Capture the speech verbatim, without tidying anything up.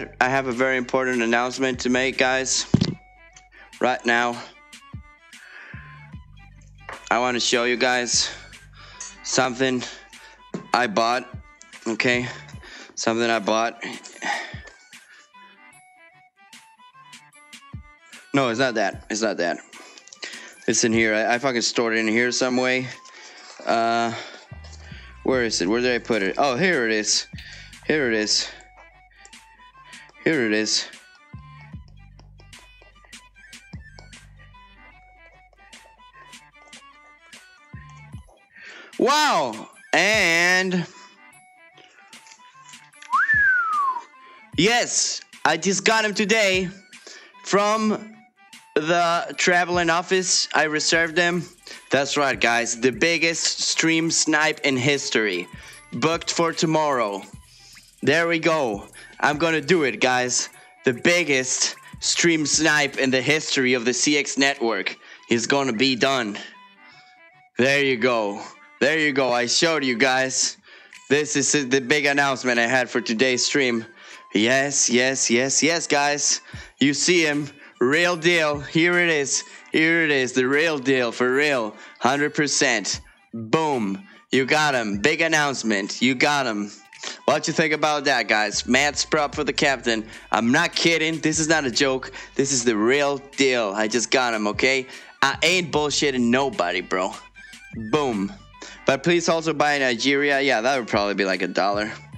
that, I have a very important announcement to make, guys. Right now, I want to show you guys something I bought. Okay, something I bought. No, it's not that. It's not that. It's in here. I, I fucking stored it in here some way. Uh, where is it? Where did I put it? Oh, here it is. Here it is. Here it is. Wow! And yes, I just got him today from the traveling office. I reserved them. That's right, guys. The biggest stream snipe in history. Booked for tomorrow. There we go. I'm gonna do it, guys. The biggest stream snipe in the history of the C X network is gonna be done. There you go. There you go. I showed you guys. This is the big announcement I had for today's stream. Yes, yes, yes, yes, guys. You see him. Real deal. Here it is. Here it is. The real deal. For real. one hundred percent. Boom. You got him. Big announcement. You got him. What you think about that, guys? Mad prop for the captain. I'm not kidding. This is not a joke. This is the real deal. I just got him, okay? I ain't bullshitting nobody, bro. Boom. But please also buy Nigeria. Yeah, that would probably be like a dollar.